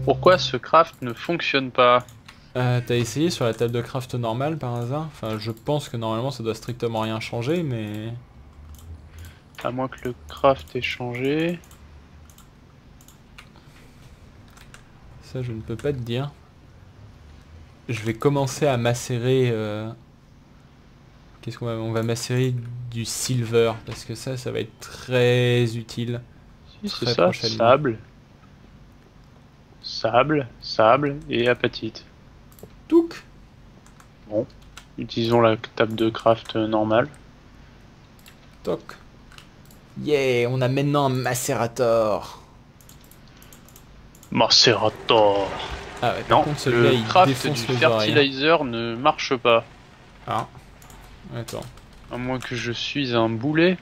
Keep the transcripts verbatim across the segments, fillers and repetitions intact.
Pourquoi ce craft ne fonctionne pas? Euh, T'as essayé sur la table de craft normale par hasard? Enfin, je pense que normalement ça doit strictement rien changer, mais... À moins que le craft ait changé. Ça, je ne peux pas te dire. Je vais commencer à macérer... Euh... Qu'est-ce qu'on va... On va macérer du silver, parce que ça, ça va être très utile Si, c'est très ça, prochainement. sable. Sable, sable et apatite. Touk! Bon, utilisons la table de craft normale. Toc! Yeah! On a maintenant un macérator! Macerator. Ah ouais, par Non, contre, celui-là, le il craft du défonce les oreilles. Hein. fertilizer ne marche pas. Ah. Attends. À moins que je suis un boulet.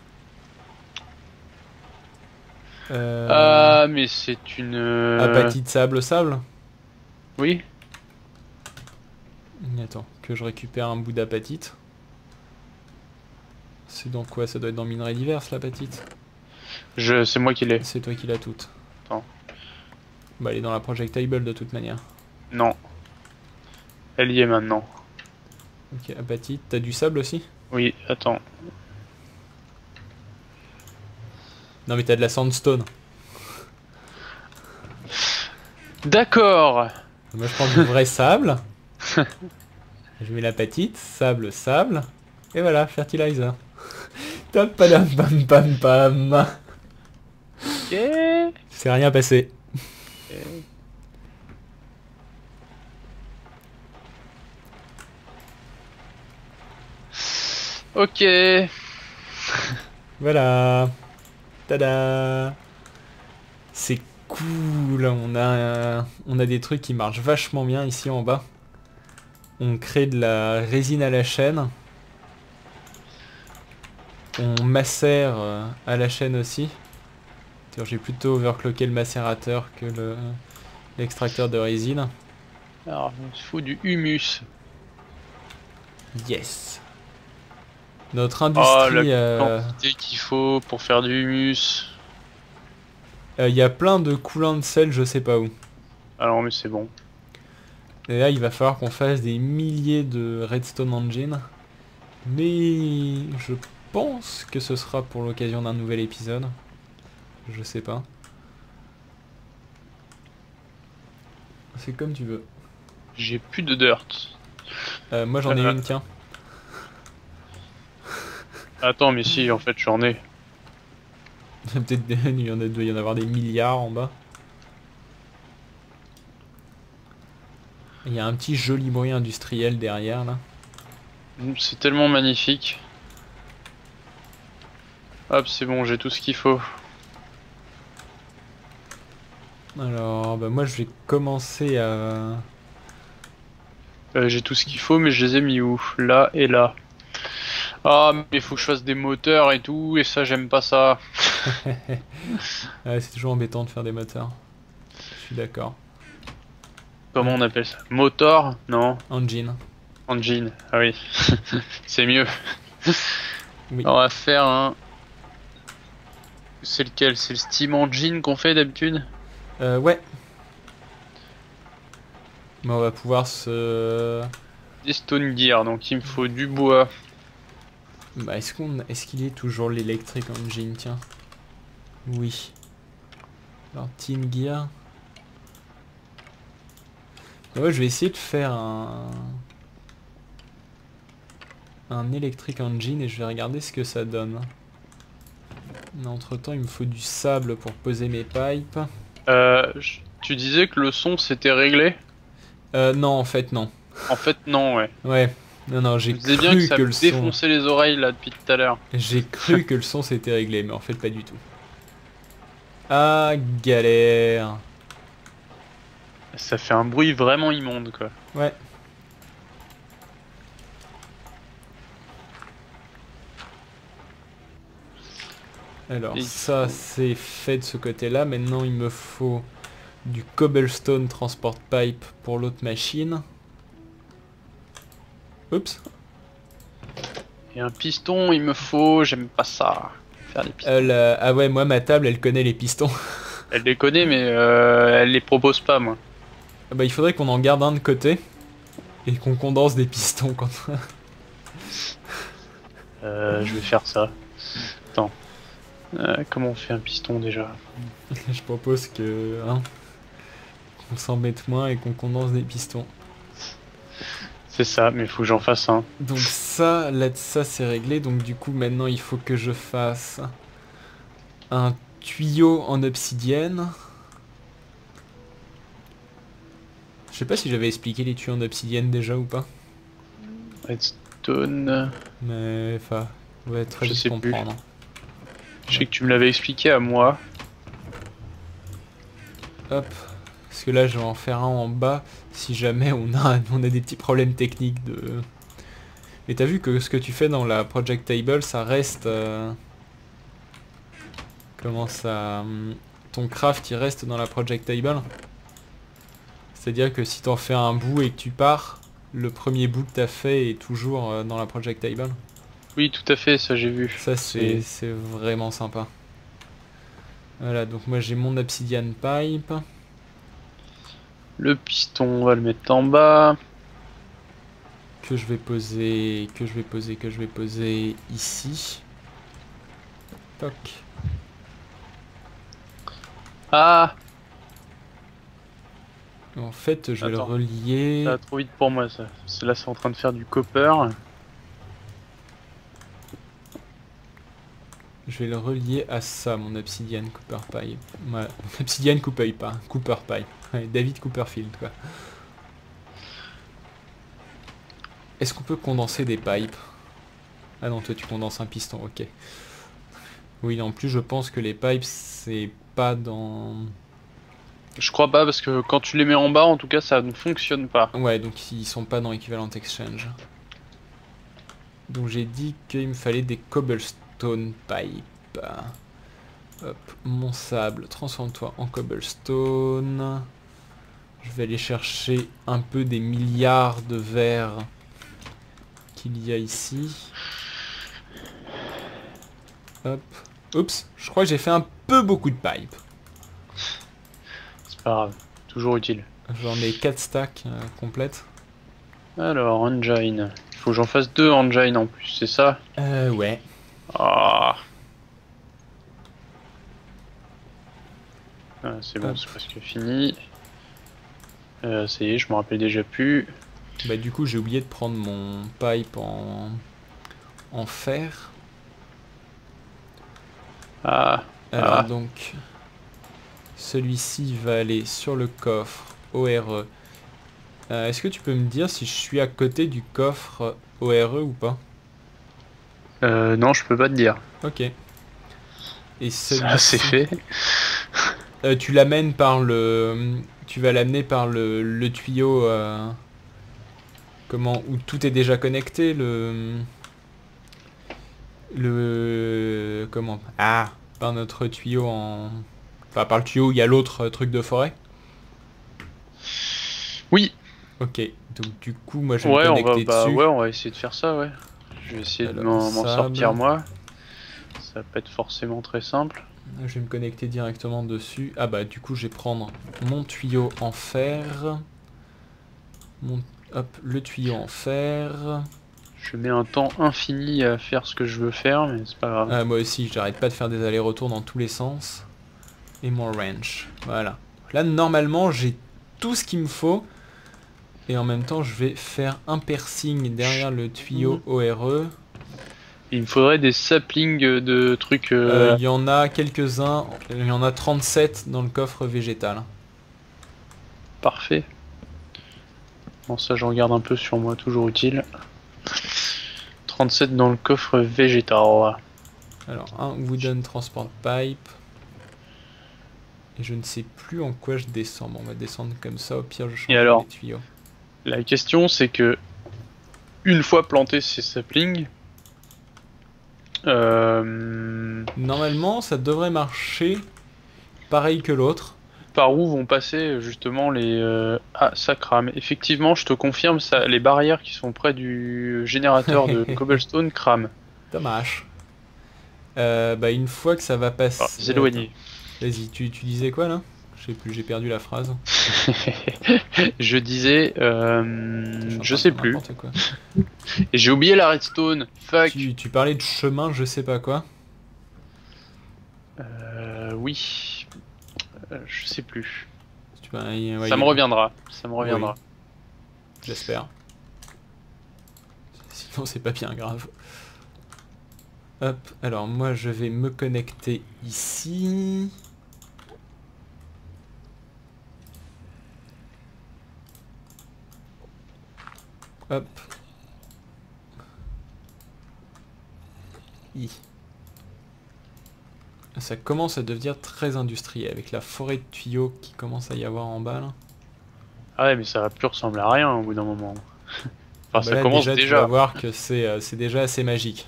Euh... Ah, mais c'est une... euh, Apatite sable sable? Oui. Attends, que je récupère un bout d'apatite. C'est dans quoi? Ça doit être dans minerais divers, l'apatite. Je... C'est moi qui l'ai. C'est toi qui l'as toute. Attends. Bah, elle est dans la projectable de toute manière. Non. Elle y est maintenant. Ok, apatite. T'as du sable aussi? Oui, attends. Non, mais t'as de la sandstone. D'accord. Moi, je prends du vrai sable. Je mets l'apatite, sable, sable. Et voilà, fertilizer. Tam padam pam pam pam. Ok. C'est rien passé. Ok. Voilà. Tada. C'est cool. On a, on a des trucs qui marchent vachement bien ici en bas. On crée de la résine à la chaîne. On macère euh, à la chaîne aussi. J'ai plutôt overclocké le macérateur que le l'extracteur de résine. Alors, il faut du humus. Yes. Notre Oh, la industrie... euh, quantité qu'il faut pour faire du humus. Il euh, y a plein de coulants de sel, je sais pas où. Ah non, mais c'est bon. Et là, il va falloir qu'on fasse des milliers de Redstone Engine. Mais je pense que ce sera pour l'occasion d'un nouvel épisode. Je sais pas. C'est comme tu veux. J'ai plus de dirt. Euh, moi j'en ai Euh, une, tiens. Attends, mais si, en fait, j'en ai. Peut-être des- il y en a, doit y en avoir des milliards en bas. Il y a un petit joli bruit industriel derrière là. C'est tellement magnifique. Hop, c'est bon, j'ai tout ce qu'il faut. Alors, bah moi je vais commencer à... Euh, j'ai tout ce qu'il faut, mais je les ai mis où? Là et là. Ah, mais il faut que je fasse des moteurs et tout, et ça, j'aime pas ça. Ouais, c'est toujours embêtant de faire des moteurs. Je suis d'accord. Comment on appelle ça? Motor? Non. Engine. Engine. Ah oui. C'est mieux. Oui. On va faire un... C'est lequel? C'est le Steam Engine qu'on fait d'habitude? Euh, ouais. Mais on va pouvoir se... Des Stone Gear, donc il me faut du bois. Bah, est-ce qu'on, est-ce qu'il est toujours l'électrique engine, tiens. Oui. Alors, Team Gear. Ah ouais, je vais essayer de faire un... un électrique engine et je vais regarder ce que ça donne. Mais entre temps, il me faut du sable pour poser mes pipes. Euh, je- tu disais que le son s'était réglé? Euh, non, en fait, non. En fait, non, ouais. Ouais. Non, non, Je j'ai me disais bien que cru ça que me le son... défonçait les oreilles là depuis tout à l'heure. J'ai cru que le son s'était réglé, mais en fait, pas du tout. Ah, galère. Ça fait un bruit vraiment immonde, quoi. Ouais. Alors, Et il ça, faut- c'est fait de ce côté-là. Maintenant, il me faut du cobblestone transport pipe pour l'autre machine. Oups. Et un piston, il me faut. J'aime pas ça. Faire des pistons. Euh, la- Ah ouais, moi, ma table, elle connaît les pistons. Elle les connaît, mais euh, elle les propose pas, moi. Ah bah il faudrait qu'on en garde un de côté et qu'on condense des pistons quand Euh, je vais faire ça. Attends. Euh, comment on fait un piston déjà? je propose que hein, qu'on s'en mette moins et qu'on condense des pistons. C'est ça, mais faut que j'en fasse un. Donc ça, là, ça c'est réglé. Donc du coup maintenant il faut que je fasse un tuyau en obsidienne. Je sais pas si j'avais expliqué les tuyaux en obsidienne déjà ou pas. Redstone. Mais enfin, on va très Je vite sais plus. comprendre. Je sais que tu me l'avais expliqué à moi. Hop. Parce que là je vais en faire un en bas si jamais on a, on a des petits problèmes techniques de... Mais t'as vu que ce que tu fais dans la project table ça reste... Euh... Comment ça... hum, Ton craft il reste dans la project table. C'est-à-dire que si t'en fais un bout et que tu pars, le premier bout que t'as fait est toujours euh, dans la project table. Oui, tout à fait, ça j'ai vu. Ça c'est c'est vraiment sympa. Voilà, donc moi j'ai mon obsidian pipe. Le piston, on va le mettre en bas. Que je vais poser, que je vais poser, que je vais poser ici. Toc. Ah! En fait, je vais Attends. le relier. Ça va trop vite pour moi, ça. C'est là, c'est en train de faire du copper. Je vais le relier à ça, mon obsidian Cooper Pipe. Ouais, obsidian Cooper Pipe, Cooper Pipe. Ouais, David Cooperfield, quoi. Est-ce qu'on peut condenser des pipes? Ah non, toi tu condenses un piston, ok. Oui, en plus je pense que les pipes, c'est pas dans... Je crois pas, parce que quand tu les mets en bas, en tout cas, ça ne fonctionne pas. Ouais, donc ils sont pas dans Equivalent Exchange. Donc j'ai dit qu'il me fallait des cobblestone pipes. Hop, mon sable, transforme-toi en cobblestone. Je vais aller chercher un peu des milliards de verres qu'il y a ici. Hop. Oups, je crois que j'ai fait un peu beaucoup de pipes. C'est pas grave, toujours utile. J'en ai quatre stacks euh, complètes. Alors, engine. Il faut que j'en fasse deux engine en plus, c'est ça? Euh, ouais. Ah, ah c'est bon, Hop. c'est presque fini. Euh, ça y est, je me rappelle déjà plus. Bah du coup j'ai oublié de prendre mon pipe en, en fer. Ah, Alors ah. donc, celui-ci va aller sur le coffre O R E. Euh, Est-ce que tu peux me dire si je suis à côté du coffre O R E ou pas? Euh, non, je peux pas te dire. Ok. Et Ça, c'est celui-ci, fait. euh, tu l'amènes par le, tu vas l'amener par le, le tuyau, euh, comment, où tout est déjà connecté, le, le, comment, ah, par notre tuyau en, enfin par le tuyau où il y a l'autre truc de forêt. Oui. Ok. Donc du coup, moi je vais Ouais, me on va, connecter bah dessus. ouais, on va essayer de faire ça, ouais. Je vais essayer de Alors, m'en m'en sable. sortir moi. Ça va pas être forcément très simple. Je vais me connecter directement dessus. Ah bah du coup je vais prendre mon tuyau en fer. Mon... Hop, le tuyau en fer. Je mets un temps infini à faire ce que je veux faire, mais c'est pas grave. Ah, moi aussi, j'arrête pas de faire des allers-retours dans tous les sens. Et mon wrench. Voilà. Là normalement j'ai tout ce qu'il me faut. Et en même temps je vais faire un piercing derrière le tuyau O R E. Il me faudrait des saplings de trucs... Il euh... euh, y en a quelques-uns. Il y en a trente-sept dans le coffre végétal. Parfait. Bon, ça je regarde un peu sur moi, toujours utile. trente-sept dans le coffre végétal. Alors, un wooden transport pipe. Et je ne sais plus en quoi je descends. Bon, on va descendre comme ça, au pire je change Et alors, les tuyaux. La question c'est que, une fois planté ces saplings, euh... Normalement, ça devrait marcher pareil que l'autre. par où vont passer justement les... Euh... Ah, ça crame. Effectivement, je te confirme, ça, les barrières qui sont près du générateur de cobblestone crament. Dommage. Euh, bah, une fois que ça va Ah, passer... les éloigner. Vas-y, tu, tu disais quoi là? Je sais plus, j'ai perdu la phrase. Je disais, euh, Je suis en je train de sais faire plus. n'importe quoi. Et j'ai oublié la redstone. Fuck. Tu, tu parlais de chemin, je sais pas quoi. Euh, oui. Euh, je sais plus. Tu vas- y- ouais, Ça y me a- reviendra. Ça me Oui, reviendra. j'espère. Sinon, c'est pas bien grave. Hop, alors moi je vais me connecter ici. Hop. I. Ça commence à devenir très industriel avec la forêt de tuyaux qui commence à y avoir en bas là. Ah ouais, mais ça va plus ressembler à rien au bout d'un moment. Enfin, Bah ça là commence déjà tu vas déjà. voir que c'est euh, c'est déjà assez magique.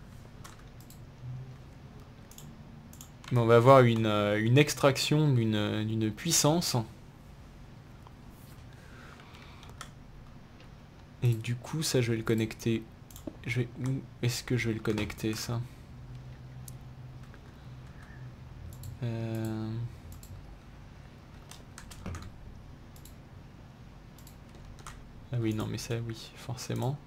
Mais on va avoir une, euh, une extraction d'une d'une puissance. Et du coup ça je vais le connecter. Je vais... Où est-ce que je vais le connecter ça? Euh... Ah oui non mais ça oui forcément.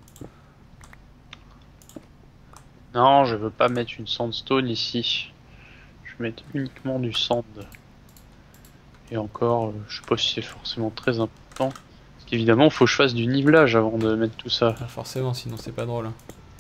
Non, je veux pas mettre une sandstone ici. Je vais mettre uniquement du sand. Et encore, euh, je sais pas si c'est forcément très important. Parce qu'évidemment, faut que je fasse du nivelage avant de mettre tout ça. Ah, forcément sinon c'est pas drôle.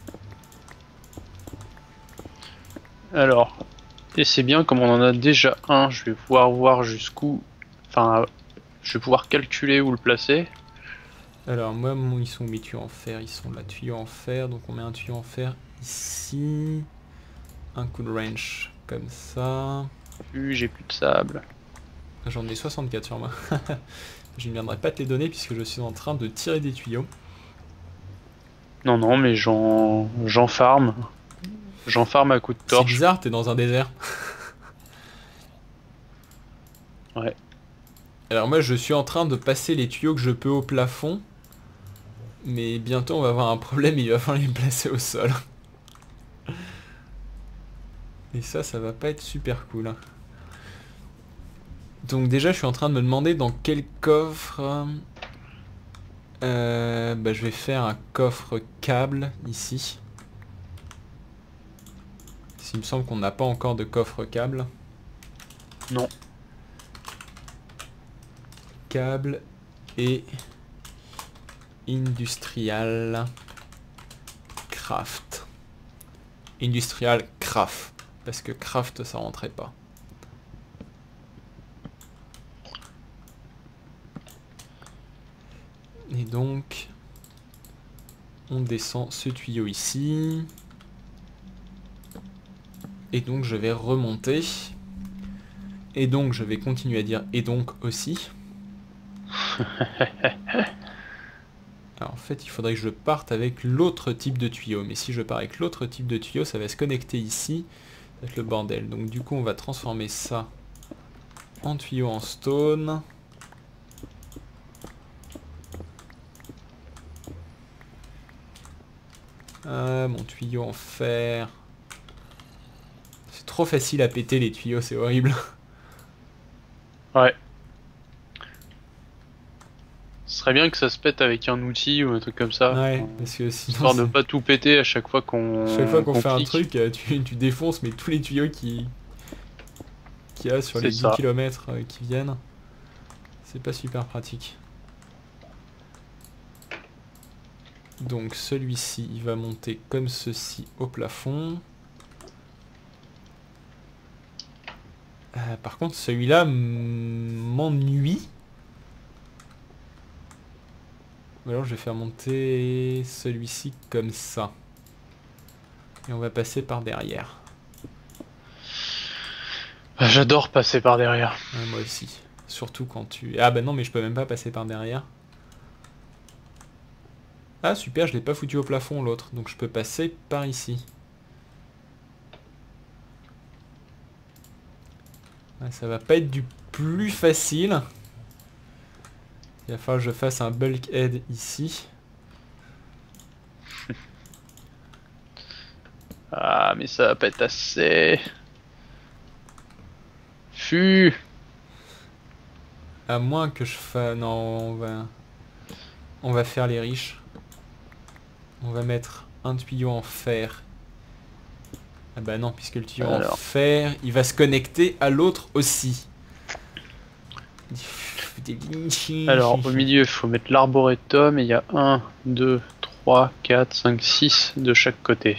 Alors, et c'est bien, comme on en a déjà un, je vais pouvoir voir jusqu'où... Enfin, je vais pouvoir calculer où le placer. Alors moi mon, ils sont où mes tuyaux en fer? Ils sont là, tuyaux en fer, donc on met un tuyau en fer ici. Un coup de wrench comme ça. Plus j'ai plus de sable. J'en ai soixante-quatre sur moi. Je ne viendrai pas te les donner puisque je suis en train de tirer des tuyaux. Non, non, mais j'en j'en farm. J'en farm à coup de C'est torche. bizarre, t'es dans un désert. Ouais. Alors moi je suis en train de passer les tuyaux que je peux au plafond. Mais bientôt on va avoir un problème, il va falloir les placer au sol. Et ça, ça va pas être super cool. Donc déjà je suis en train de me demander dans quel coffre... Euh, bah, je vais faire un coffre câble ici. Il me semble qu'on n'a pas encore de coffre câble. Non. Câble et industrial craft. Industrial craft. Parce que craft ça rentrait pas. Et donc on descend ce tuyau ici. Et donc je vais remonter. Et donc je vais continuer à dire et donc aussi. Alors en fait il faudrait que je parte avec l'autre type de tuyau. Mais si je pars avec l'autre type de tuyau, ça va se connecter ici. Ça va être le bordel. Donc du coup on va transformer ça en tuyau en stone. Ah, mon tuyau en fer. C'est trop facile à péter les tuyaux, c'est horrible. Ouais. Ce serait bien que ça se pète avec un outil ou un truc comme ça. Ouais, Euh, parce que sinon... Histoire de c'est- pas tout péter à chaque fois qu'on Chaque fois qu'on fait un clique. truc, euh, tu, tu défonces mais tous les tuyaux qui qu'il y a sur les C'est dix ça. kilomètres euh, qui viennent. C'est pas super pratique. Donc celui-ci, il va monter comme ceci au plafond. Euh, par contre, celui-là m'ennuie. Ou alors je vais faire monter celui-ci comme ça. Et on va passer par derrière. J'adore passer par derrière. Ouais, moi aussi. Surtout quand tu... Ah bah non, mais je peux même pas passer par derrière. Ah super, je l'ai pas foutu au plafond l'autre. Donc je peux passer par ici. Ouais, ça va pas être du plus facile. Il va falloir que je fasse un bulkhead ici. Ah, mais ça va pas être assez. confus. À moins que je fasse... Non, on va... On va faire les riches. On va mettre un tuyau en fer. Ah bah non, puisque le tuyau Alors. en fer, il va se connecter à l'autre aussi. Alors, au milieu, il faut mettre l'arboretum et il y a un, deux, trois, quatre, cinq, six de chaque côté.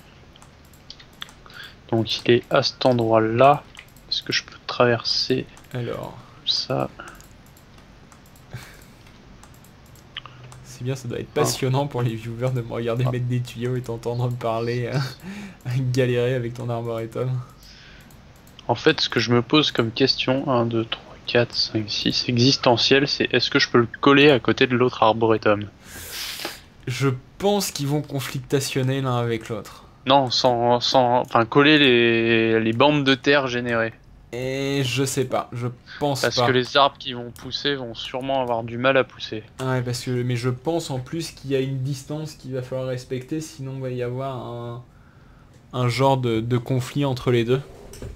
Donc, il est à cet endroit-là. Est-ce que je peux traverser Alors, ça? c'est bien, ça doit être passionnant pour les viewers de me regarder Ah. mettre des tuyaux et t'entendre me parler, euh, galérer avec ton arboretum. En fait, ce que je me pose comme question, un, deux, trois, quatre, cinq, six, existentielle, c'est est-ce que je peux le coller à côté de l'autre arboretum? Je pense qu'ils vont conflictationner l'un avec l'autre. Non, sans, sans, enfin, coller les, les bandes de terre générées. Et je sais pas, je pense Parce pas. que les arbres qui vont pousser vont sûrement avoir du mal à pousser. Ouais, parce que, mais je pense en plus qu'il y a une distance qu'il va falloir respecter, sinon il va y avoir un, un genre de, de conflit entre les deux.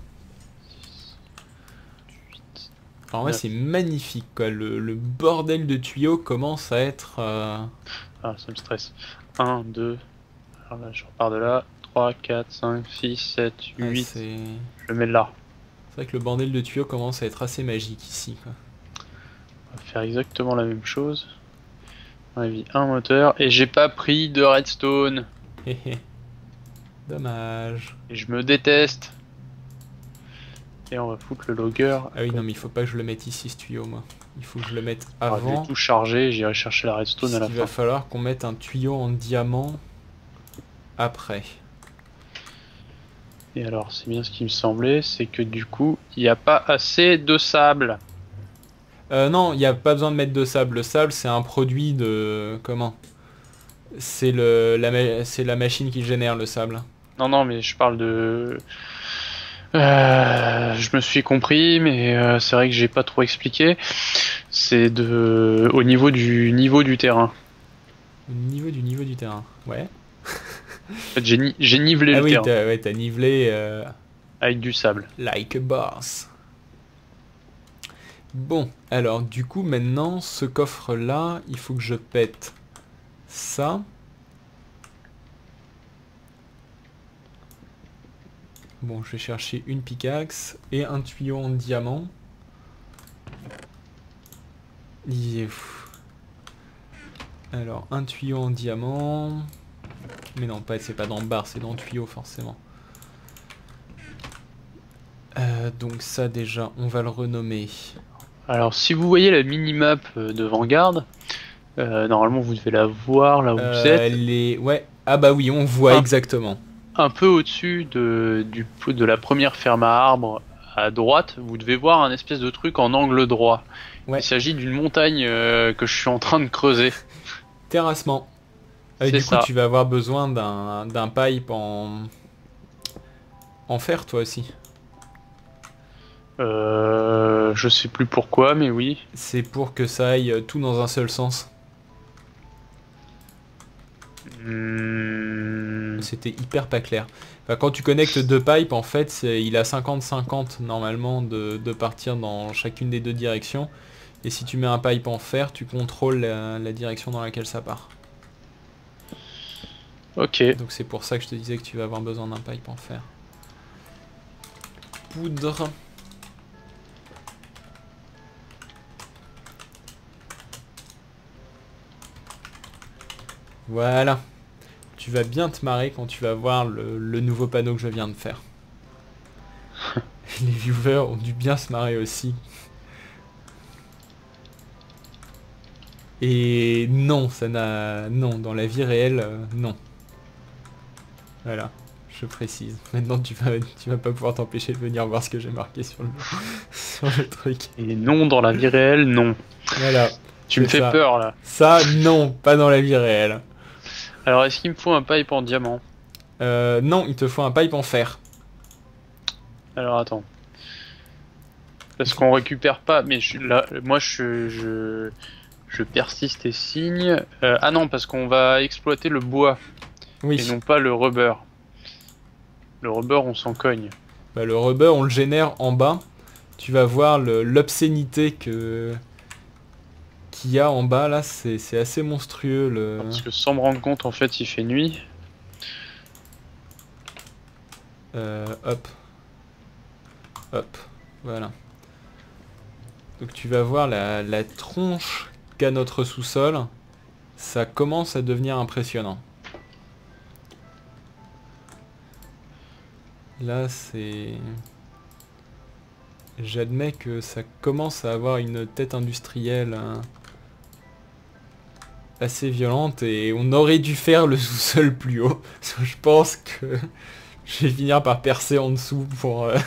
Alors ouais, neuf. c'est magnifique quoi, le, le bordel de tuyaux commence à être... euh, Ah, ça me stresse. un, deux, alors là je repars de là. trois, quatre, cinq, six, sept, ouais, huit. c'est Je le mets là. c'est vrai que le bordel de tuyaux commence à être assez magique ici quoi. On va faire exactement la même chose. On a mis un moteur et j'ai pas pris de redstone. Hé hé. Dommage. Et je me déteste. Et on va foutre le logger. Ah oui, non mais il faut pas que je le mette ici ce tuyau moi. Il faut que je le mette Alors, je vais avant. tout charger, j'irai chercher la redstone à la Il fin. va falloir qu'on mette un tuyau en diamant après. Et alors, c'est bien ce qui me semblait, c'est que du coup, il n'y a pas assez de sable. Euh, non, il n'y a pas besoin de mettre de sable. Le sable, c'est un produit de... Comment? C'est le, la, ma- c'est la machine qui génère le sable. Non, non, mais je parle de... Euh, je me suis compris, mais euh, c'est vrai que j'ai pas trop expliqué. C'est de au niveau du niveau du terrain. Au niveau du niveau du terrain. Ouais. En fait, j'ai ni- j'ai nivelé Ah le oui, terrain t'as ouais, t'as nivelé euh, avec du sable. like a boss. Bon, alors du coup maintenant, ce coffre-là, il faut que je pète ça. Bon, je vais chercher une pickaxe et un tuyau en diamant. Il est fou. Alors, un tuyau en diamant. Mais non, pas, c'est pas dans le bar, c'est dans le tuyau forcément. Euh, donc ça déjà, on va le renommer. Alors, si vous voyez la minimap euh, de Vanguard, euh, normalement vous devez la voir là où vous Euh, êtes, les... Ouais, ah bah oui, on voit Ah. exactement. un peu au-dessus de du de la première ferme à arbres à droite, vous devez voir un espèce de truc en angle droit. Ouais. Il s'agit d'une montagne euh, que je suis en train de creuser. Terrassement. Euh, C'est du coup, ça. tu vas avoir besoin d'un d'un pipe en... en fer, toi aussi. Euh, je sais plus pourquoi, mais oui. C'est pour que ça aille tout dans un seul sens. Hmm, C'était hyper pas clair. Enfin, quand tu connectes deux pipes, en fait, c'est- il a cinquante cinquante normalement de, de partir dans chacune des deux directions. Et si tu mets un pipe en fer, tu contrôles la, la direction dans laquelle ça part. Ok. Donc c'est pour ça que je te disais que tu vas avoir besoin d'un pipe en fer. Poudre. Voilà. Tu vas bien te marrer quand tu vas voir le, le nouveau panneau que je viens de faire. Les viewers ont dû bien se marrer aussi. Et non, ça n'a... Non, dans la vie réelle, euh, non. Voilà, je précise. Maintenant, tu vas, tu vas pas pouvoir t'empêcher de venir voir ce que j'ai marqué sur le, sur le truc. Et non, dans la vie réelle, non. Voilà. Tu me C'est fais ça. peur là. Ça, non, pas dans la vie réelle. Alors, est-ce qu'il me faut un pipe en diamant? Euh, non, il te faut un pipe en fer. Alors, attends. Parce qu'on récupère pas, mais je, là, moi je, je, je persiste et signe. Euh, ah non, parce qu'on va exploiter le bois Oui. et non pas le rubber. Le rubber, on s'en cogne. Bah, le rubber, on le génère en bas. tu vas voir le- l'obscénité que qu'il y a en bas là, c'est c'est assez monstrueux le. Parce que sans me rendre compte, en fait, il fait nuit. Euh, hop. Hop. Voilà. Donc tu vas voir la, la tronche qu'a notre sous-sol. Ça commence à devenir impressionnant. Là, c'est... J'admets que ça commence à avoir une tête industrielle hein, assez violente et on aurait dû faire le sous-sol plus haut. Je pense que je vais finir par percer en dessous pour... Euh...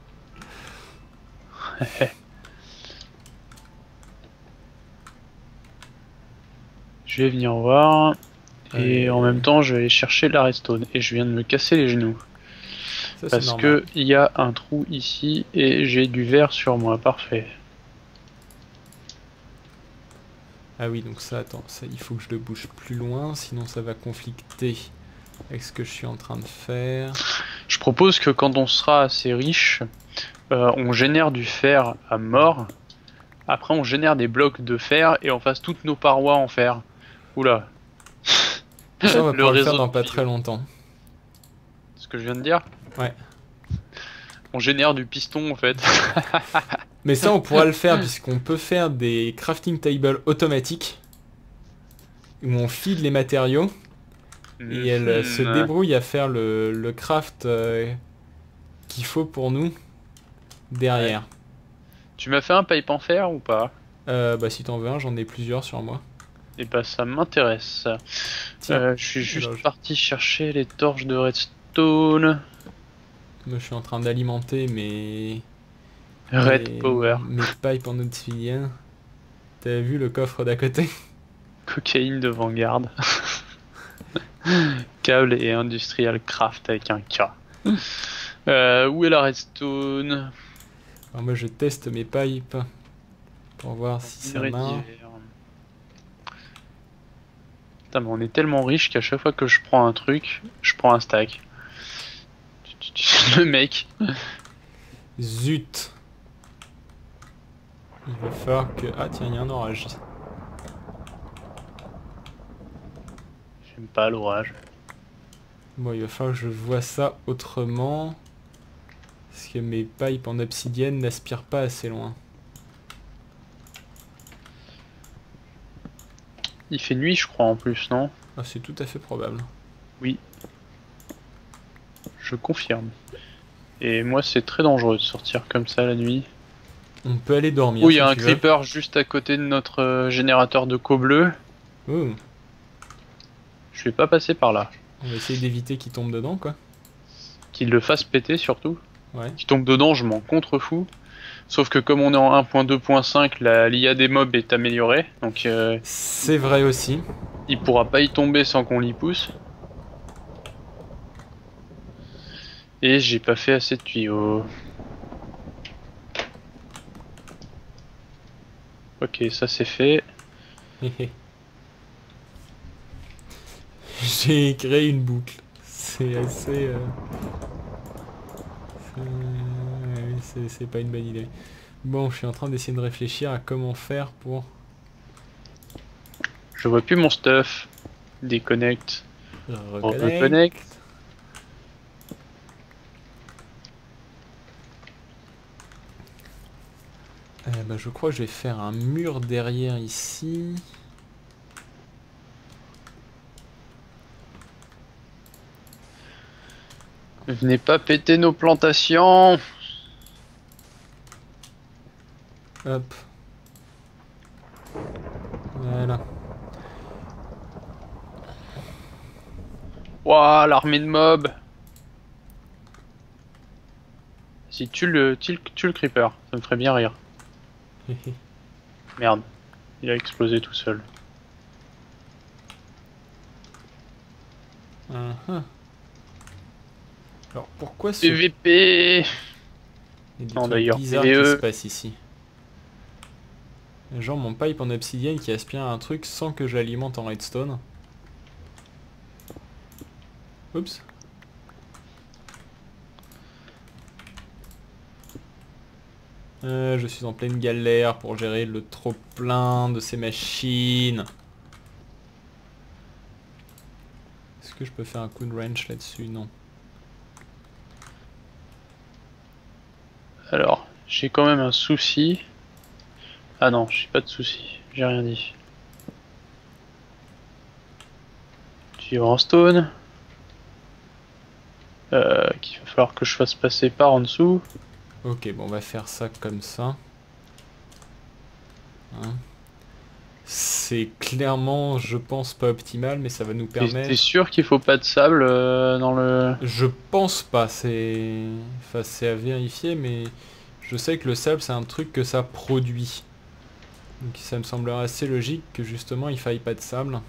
Je vais venir voir. Et Ouais. en même temps, je vais aller chercher la redstone. Et je viens de me casser les genoux. Ça, c'est Parce normal. que il y a un trou ici et j'ai du verre sur moi. Parfait. Ah oui, donc ça, attends, ça, il faut que je le bouge plus loin, sinon ça va conflicter avec ce que je suis en train de faire. Je propose que quand on sera assez riche, euh, on génère du fer à mort. Après, on génère des blocs de fer et on fasse toutes nos parois en fer. Oula. Ça, on va Le pouvoir le faire réseau dans de pas très tuyaux. longtemps. Ce que je viens de dire. Ouais. On génère du piston en fait. Mais ça, on pourra le faire puisqu'on peut faire des crafting tables automatiques où on feed les matériaux et elle euh, se Mhm. débrouille à faire le, le craft euh, qu'il faut pour nous derrière. Tu m'as fait un pipe en fer ou pas? Euh, bah si t'en veux un, j'en ai plusieurs sur moi. Eh bah ça m'intéresse. Tiens, Euh, je suis juste alors, je- parti chercher les torches de redstone. moi je suis en train d'alimenter mes... Red mes... Power. mes pipes en obsidienne. T'as vu le coffre d'à côté? Cocaïne de Vanguard. Câble et Industrial Craft avec un K. Euh, où est la redstone? Alors moi je teste mes pipes pour voir si ça Minerai marche. divers. Putain, mais on est tellement riche qu'à chaque fois que je prends un truc, je prends un stack. Tu- tu- tu- Le mec. Zut! Il va falloir que... Ah tiens, il y a un orage. J'aime pas l'orage. Bon, il va falloir que je vois ça autrement. Parce que mes pipes en obsidienne n'aspirent pas assez loin. Il fait nuit, je crois, en plus, non? Ah, c'est tout à fait probable. Oui. Je confirme. Et moi, c'est très dangereux de sortir comme ça la nuit. On peut aller dormir Oh, il si y a un tu veux. creeper juste à côté de notre euh, générateur de co bleu. Oh, Je vais pas passer par là. on va essayer d'éviter qu'il tombe dedans, quoi. Qu'il le fasse péter, surtout. Ouais. Qu'il tombe dedans, je m'en contrefous. Sauf que comme on est en un point deux point cinq, la l'I A des mobs est améliorée. Donc, euh, C'est vrai aussi. il pourra pas y tomber sans qu'on l'y pousse. Et j'ai pas fait assez de tuyaux. Ok, ça c'est fait. J'ai créé une boucle. C'est assez... euh, c'est- ouais, C'est c'est pas une bonne idée. Bon, je suis en train d'essayer de réfléchir à comment faire pour... Je vois plus mon stuff. Déconnecte. On Reconnect. reconnecte. Euh, bah, je crois que je vais faire un mur derrière ici. Venez pas péter nos plantations. Hop. Voilà. Ouah, l'armée de mobs. Si tu le, tu le, tue le creeper, ça me ferait bien rire. Merde, il a explosé tout seul. Uh-huh. Alors pourquoi ce... P V P. Il y a des Non, trucs d'ailleurs, bizarres qui P V E. se passent ici. Genre mon pipe en obsidienne qui aspire un truc sans que j'alimente en redstone. Oups. Euh, je suis en pleine galère pour gérer le trop plein de ces machines. Est-ce que je peux faire un coup de wrench là-dessus? Non. Alors, j'ai quand même un souci. Ah non, j'ai pas de souci, j'ai rien dit. Tu en stone. Euh, qu'il va falloir que je fasse passer par en dessous. Ok, bon, on va faire ça comme ça. Hein. C'est clairement, je pense, pas optimal, mais ça va nous T'es t'es permettre... sûr qu'il faut pas de sable euh, dans le... Je pense pas, c'est... Enfin, c'est à vérifier, mais je sais que le sable, c'est un truc que ça produit. Donc ça me semblerait assez logique que justement, il faille pas de sable.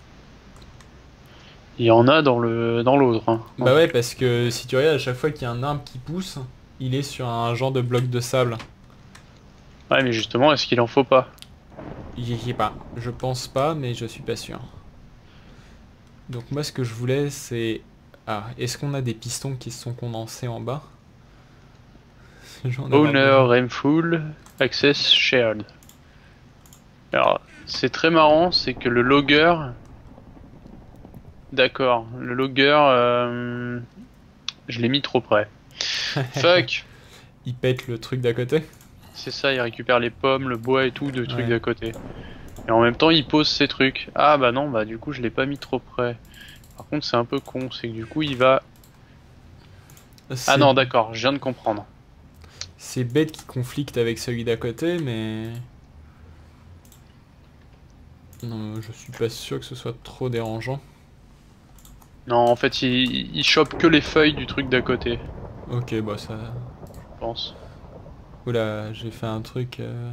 Il y en a dans le dans l'autre. Hein. Bah ouais, parce que si tu regardes, à chaque fois qu'il y a un arbre qui pousse, il est sur un genre de bloc de sable. Ouais, mais justement, est-ce qu'il en faut pas? Je sais pas. Je pense pas, mais je suis pas sûr. Donc moi, ce que je voulais, c'est... Ah, est-ce qu'on a des pistons qui se sont condensés en bas? J'en ai besoin. Owner aim full, access shared. Alors, c'est très marrant, c'est que le logger... D'accord, le logger... Euh... Je l'ai mis trop près. Fuck. Il pète le truc d'à côté. C'est ça, il récupère les pommes, le bois et tout de trucs Ouais. d'à côté. Et en même temps, il pose ses trucs. Ah bah non, bah du coup, je l'ai pas mis trop près. Par contre, c'est un peu con, c'est que du coup, il va... Ah C'est- non, d'accord, je viens de comprendre. C'est bête qui conflicte avec celui d'à côté, mais... Non, je suis pas sûr que ce soit trop dérangeant. Non, en fait, il, il chope que les feuilles du truc d'à côté, Ok, bah ça... je pense. Oula, j'ai fait un truc... Euh...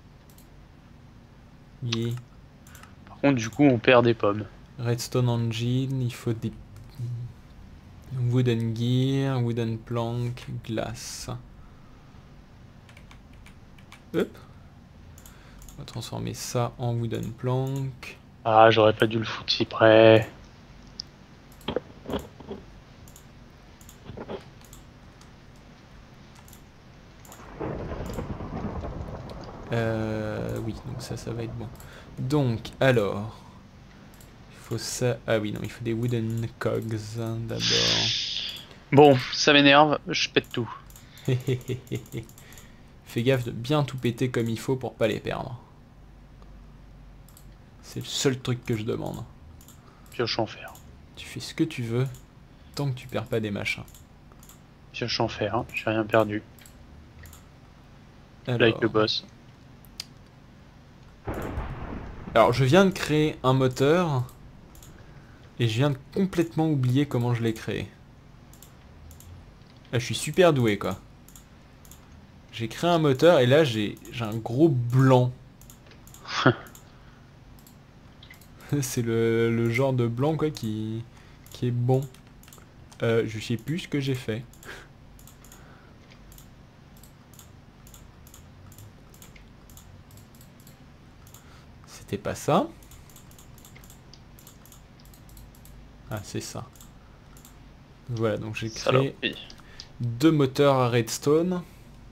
Oui. Par contre, du coup, on perd des pommes. Redstone engine, il faut des... Wooden gear, wooden plank, glace. Hop. On va transformer ça en wooden plank. Ah, j'aurais pas dû le foutre si près. Euh, oui, donc ça, ça va être bon. Donc, alors... Il faut ça... Ah oui, non, il faut des wooden cogs hein, d'abord. Bon, ça m'énerve, je pète tout. Fais gaffe de bien tout péter comme il faut pour pas les perdre. C'est le seul truc que je demande. Pioche en fer. Tu fais ce que tu veux, tant que tu perds pas des machins. Pioche en fer, hein, j'ai rien perdu. Alors... Like le boss. Alors, je viens de créer un moteur... Et je viens de complètement oublier comment je l'ai créé. Là, je suis super doué, quoi. J'ai créé un moteur et là, j'ai un gros blanc. C'est le, le genre de blanc, quoi, qui, qui est bon. Euh, je sais plus ce que j'ai fait. C'était pas ça. Ah, c'est ça. Voilà, donc j'ai créé Saloperie. deux moteurs à redstone.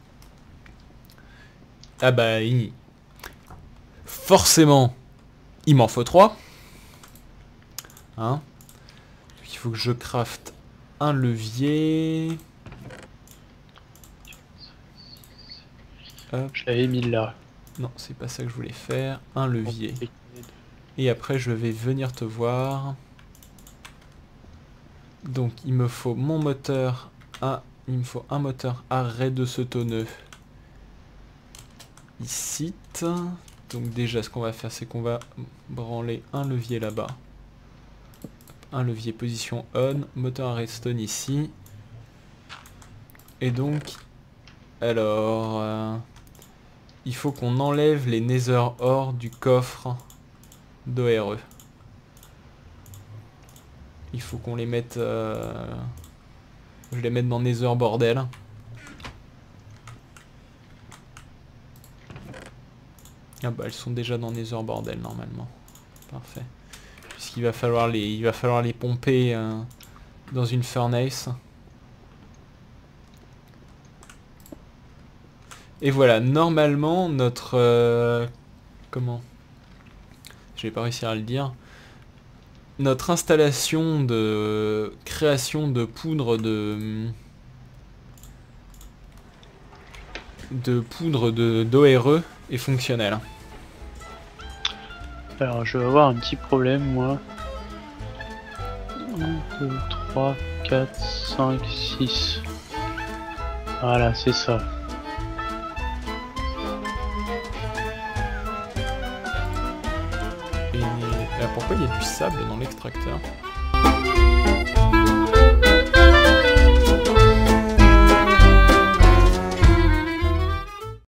Ah bah, il... forcément, il m'en faut trois. Hein? Il faut que je crafte un levier. Hop. Je l'avais mis là. Non, c'est pas ça que je voulais faire. Un levier. Et après, je vais venir te voir. Donc, il me faut mon moteur à... Il me faut un moteur arrêt de ce tonneau. Ici. Donc déjà, ce qu'on va faire, c'est qu'on va branler un levier là-bas. Un levier position on. Moteur à redstone ici. Et donc... Alors... Euh, il faut qu'on enlève les nether ore du coffre d'O R E. Il faut qu'on les mette... Euh, je les mette dans nether bordel. Ah bah elles sont déjà dans nether bordel normalement. Parfait. Puisqu'il va falloir les, il va falloir les pomper euh, dans une furnace. Et voilà, normalement, notre... euh, comment? Je vais pas réussir à le dire. Notre installation de création de poudre de... de poudre de d'O R E est fonctionnelle. Alors je vais avoir un petit problème moi. un, deux, trois, quatre, cinq, six. Voilà, c'est ça. Et ah, pourquoi il y a du sable dans l'extracteur?